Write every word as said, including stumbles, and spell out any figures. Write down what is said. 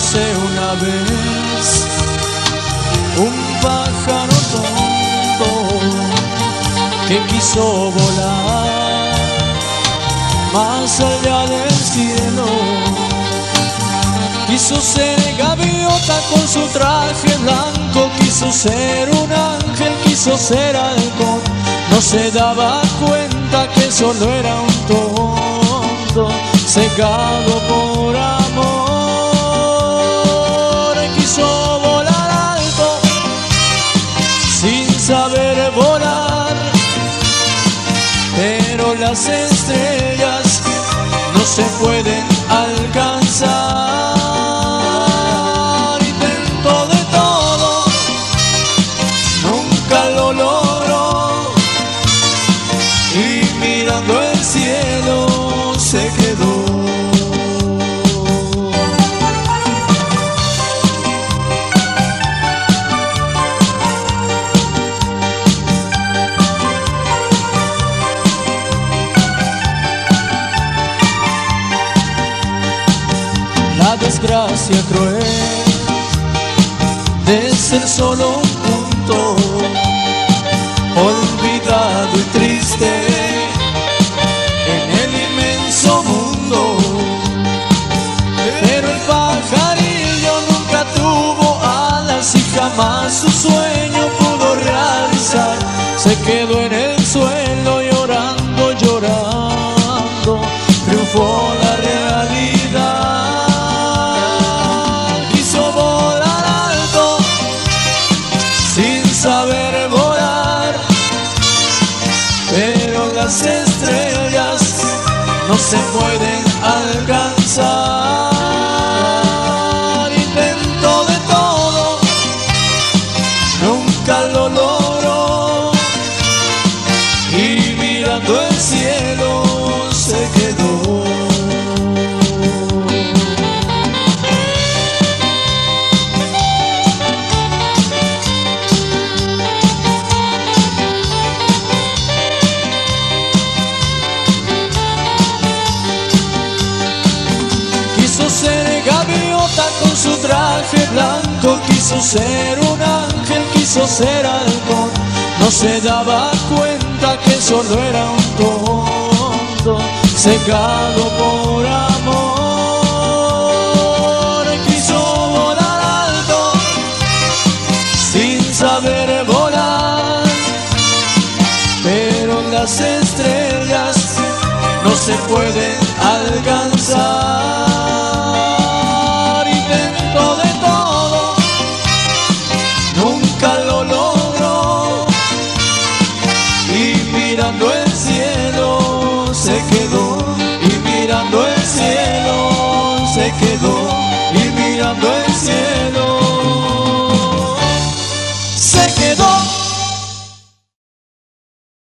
Érase una vez un pájaro tonto que quiso volar más allá del cielo. Quiso ser gaviota con su traje blanco, quiso ser un ángel, quiso ser halcón. No se daba cuenta que solo era un tonto cegado por amor. Quiso volar alto sin saber volar, pero las estrellas no se pueden alcanzar. Intentó de todo, nunca lo logró, y mirando el cielo se quedó. La desgracia cruel de ser solo un punto olvidado y triste en el inmenso mundo. Pero el pajarillo nunca tuvo alas y jamás su sueño pudo realizar. Se quedó en el suelo llorando, llorando, triunfó la realidad. Saber volar, pero las estrellas no se pueden alcanzar. Intentó de todo, nunca lo logró, y mirando el cielo se quedó. Quiso ser gaviota con su traje blanco, quiso ser un ángel, quiso ser halcón. No se daba cuenta que solo era un tonto cegado por amor. Quiso volar alto sin saber volar, pero las estrellas no se pueden alcanzar. Mirando el cielo se quedó.